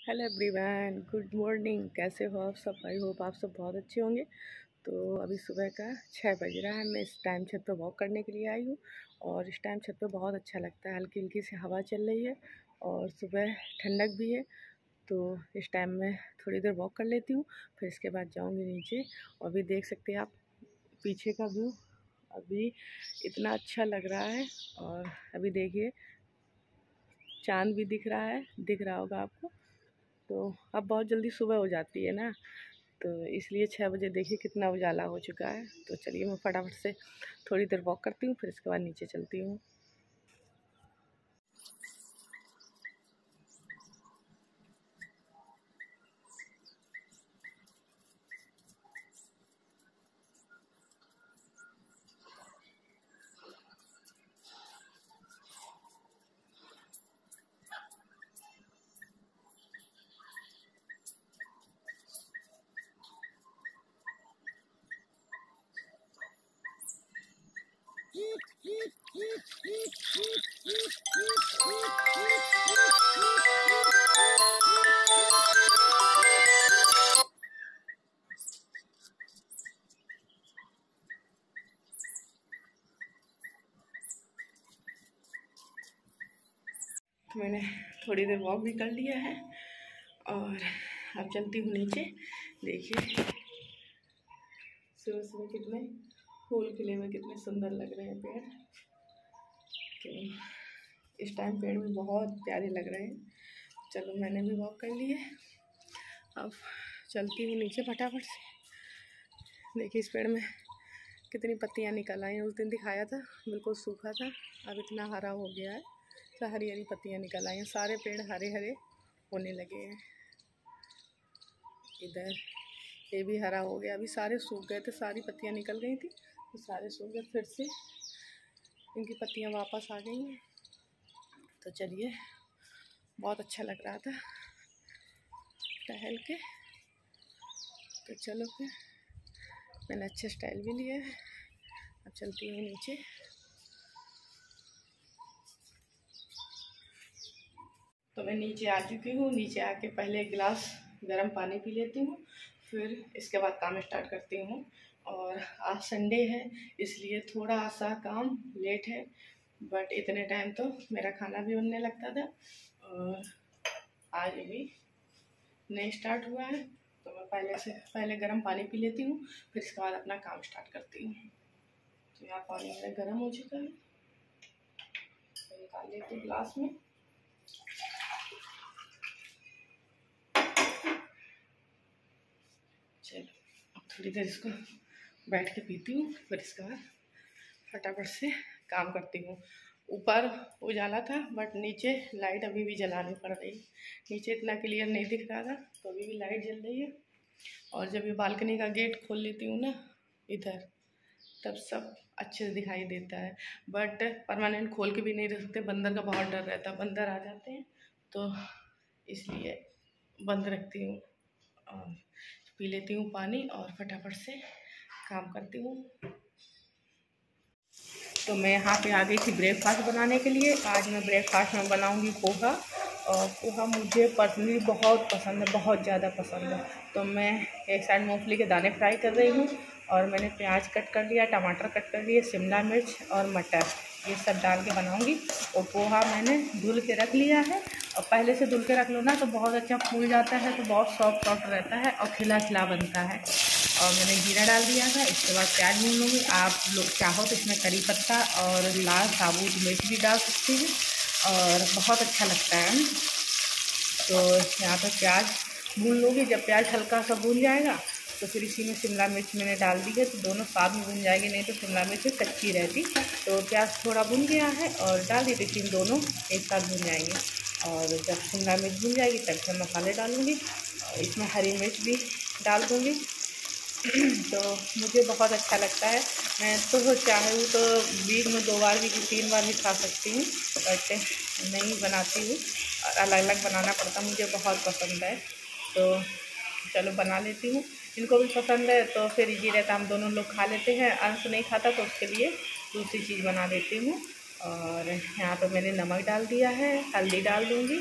Hello everyone, good morning. कैसे हो आप सब? आई होप आप सब बहुत अच्छे होंगे। तो अभी सुबह का 6 बज रहा है। मैं इस टाइम छत पे वॉक करने के लिए आई हूँ और इस टाइम छत पे बहुत अच्छा लगता है। हल्की हल्की सी हवा चल रही है और सुबह ठंडक भी है। तो इस टाइम मैं थोड़ी देर वॉक कर लेती हूँ, फिर इसके बाद जाऊँगी नीचे। और अभी देख सकते हैं आप पीछे का व्यू, अभी इतना अच्छा लग रहा है। और अभी देखिए चाँद भी दिख रहा होगा आपको। तो अब बहुत जल्दी सुबह हो जाती है ना, तो इसलिए 6 बजे देखिए कितना उजाला हो चुका है। तो चलिए मैं फटाफट से थोड़ी देर वॉक करती हूँ, फिर इसके बाद नीचे चलती हूँ। तो मैंने थोड़ी देर वॉक भी कर लिया है और अब चलती हूँ नीचे। देखिए सुबह सुबह कितने फूल खिले हुए, कितने सुंदर लग रहे हैं पेड़। कि इस टाइम पेड़ भी बहुत प्यारे लग रहे हैं। चलो मैंने भी वॉक कर ली है, अब चलती हूँ नीचे फटाफट से। देखिए इस पेड़ में कितनी पत्तियां निकल आई हैं। उस दिन दिखाया था बिल्कुल सूखा था, अब इतना हरा हो गया है। तो हरी हरी पत्तियां निकल आई हैं, सारे पेड़ हरे हरे होने लगे हैं। इधर ये भी हरा हो गया, अभी सारे सूख गए थे, सारी पत्तियां निकल गई थी तो सारे सूख गए, फिर से इनकी पत्तियां वापस आ गई हैं। तो चलिए बहुत अच्छा लग रहा था टहल के। तो चलो फिर मैंने अच्छा स्टाइल भी लिया है, अब चलती हूँ नीचे। तो मैं नीचे आ चुकी हूँ। नीचे आके पहले एक गिलास गर्म पानी पी लेती हूँ, फिर इसके बाद काम स्टार्ट करती हूँ। और आज संडे है इसलिए थोड़ा सा काम लेट है, बट इतने टाइम तो मेरा खाना भी बनने लगता था और आज अभी नहीं स्टार्ट हुआ है। तो मैं पहले गर्म पानी पी लेती हूँ, फिर इसके बाद अपना काम स्टार्ट करती हूँ। तो यहाँ पानी मेरा गर्म हो चुका है, तो निकाल लेती हूँ गिलास में। चलो अब थोड़ी देर इसको बैठ के पीती हूँ, फिर इसके बाद फटाफट से काम करती हूँ। ऊपर उजाला था बट नीचे लाइट अभी भी जलानी पड़ रही। नीचे इतना क्लियर नहीं दिख रहा था, तो अभी भी लाइट जल रही है। और जब ये बालकनी का गेट खोल लेती हूँ ना इधर, तब सब अच्छे से दिखाई देता है। बट परमानेंट खोल के भी नहीं रख सकते, बंदर का बहुत डर रहता है, बंदर आ जाते हैं, तो इसलिए बंद रखती हूँ। और पी लेती हूँ पानी और फटाफट से काम करती हूँ। तो मैं यहाँ पे आ गई थी ब्रेकफास्ट बनाने के लिए। आज मैं ब्रेकफास्ट में बनाऊँगी पोहा। और पोहा मुझे पर्सनली बहुत पसंद है, बहुत ज़्यादा पसंद है। तो मैं एक साइड मूंगफली के दाने फ्राई कर रही हूँ और मैंने प्याज कट कर लिया, टमाटर कट कर लिए, शिमला मिर्च और मटर, ये सब डाल के बनाऊँगी। और पोहा मैंने धुल के रख लिया है, और पहले से धुल के रख लो ना तो बहुत अच्छा फूल जाता है, तो बहुत सॉफ्ट सॉफ्ट रहता है और खिला खिला बनता है। और मैंने जीरा डाल दिया था, इसके बाद प्याज भून लूँगी। आप लोग चाहो तो इसमें करी पत्ता और लाल साबुत मिर्च भी डाल सकते हैं और बहुत अच्छा लगता है। तो यहाँ पर प्याज भून लूँगी। जब प्याज हल्का सा भून जाएगा तो फिर इसी में शिमला मिर्च मैंने डाल दी है, तो दोनों साथ में भून जाएगी, नहीं तो शिमला मिर्च कच्ची रहती। तो प्याज थोड़ा भून गया है और डाल दी, लेकिन दोनों एक साथ भून जाएंगे। और जब शिमला मिर्च भून जाएगी तब मैं मसाले डालूँगी और इसमें हरी मिर्च भी डाल दूँगी। तो मुझे बहुत अच्छा लगता है। मैं तो चाहूँ तो वीक में 2 बार भी 3 बार भी खा सकती हूँ, बट नहीं बनाती हूँ और अलग अलग बनाना पड़ता, मुझे बहुत पसंद है। तो चलो बना लेती हूँ। इनको भी पसंद है तो फिर इजी रहता, हम दोनों लोग खा लेते हैं। अंश नहीं खाता तो उसके लिए दूसरी चीज़ बना देती हूँ। और यहाँ पर मैंने नमक डाल दिया है, हल्दी डाल दूँगी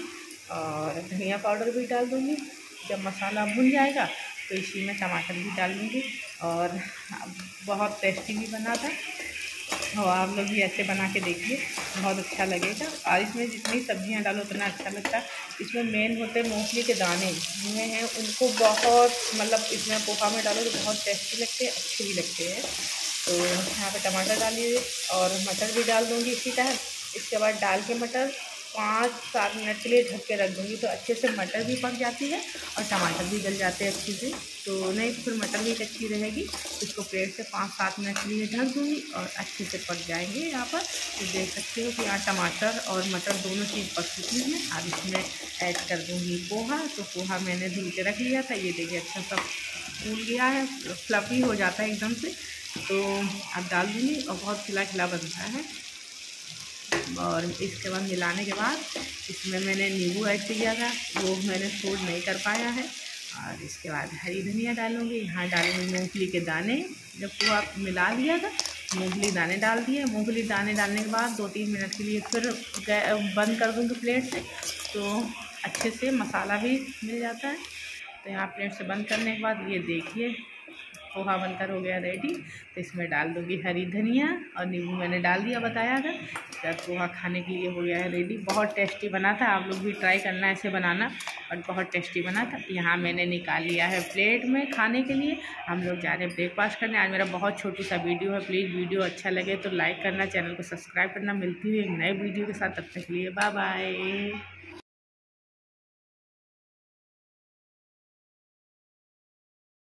और धनिया पाउडर भी डाल दूँगी। जब मसाला भुन जाएगा तो इसी में टमाटर भी डाल दूँगी और बहुत टेस्टी भी बना था। और आप लोग भी ऐसे बना के देखिए, बहुत अच्छा लगेगा। और इसमें जितनी सब्जियां डालो उतना अच्छा लगता है। इसमें मेन होते हैं मूंगफली के दाने, जिनमें हैं उनको बहुत मतलब इसमें पोहा में डालो तो बहुत टेस्टी लगते हैं, अच्छे भी लगते हैं। तो यहाँ पे टमाटर डालिए और मटर भी डाल दूँगी इसी टाइम। इसके बाद डाल के मटर 5-7 मिनट के लिए ढक के रख दूँगी, तो अच्छे से मटर भी पक जाती है और टमाटर भी गल जाते हैं अच्छे से। तो नहीं तो फिर मटर भी कच्ची रहेगी। इसको प्लेट से 5-7 मिनट के लिए ढक दूँगी और अच्छे से पक जाएंगे यहाँ पर। तो देख सकते हो कि यहाँ टमाटर और मटर दोनों चीज़ पक चुकी हैं। अब इसमें ऐड कर दूँगी पोहा। तो पोहा मैंने धुल के रख लिया था, ये देखिए अच्छा सा फूल गया है, फ्लफी हो जाता है एकदम से। तो अब डाल दूँगी और बहुत खिला खिला बनता है। और इसके बाद मिलाने के बाद इसमें मैंने नींबू ऐड किया था, वो मैंने सूट नहीं कर पाया है। और इसके बाद हरी धनिया डालूँगी। यहाँ डालूँगी मूंगफली के दाने। जब पोहा मिला लिया था मूंगफली दाने डाल दिए। मूंगफली दाने डालने के बाद 2-3 मिनट के लिए फिर बंद कर दूँगी प्लेट से, तो अच्छे से मसाला भी मिल जाता है। तो यहाँ प्लेट से बंद करने के बाद ये देखिए पोहा बनकर हो गया रेडी। तो इसमें डाल दूँगी हरी धनिया और नींबू मैंने डाल दिया बताया था। जब पोहा खाने के लिए हो गया है रेडी। बहुत टेस्टी बना था, आप लोग भी ट्राई करना ऐसे बनाना, और बहुत टेस्टी बना था। यहाँ मैंने निकाल लिया है प्लेट में खाने के लिए। हम लोग जा रहे हैं ब्रेकफास्ट करने। आज मेरा बहुत छोटू सा वीडियो है, प्लीज़ वीडियो अच्छा लगे तो लाइक करना, चैनल को सब्सक्राइब करना। मिलती हुई एक नए वीडियो के साथ, तब तक के लिए बाय बाय।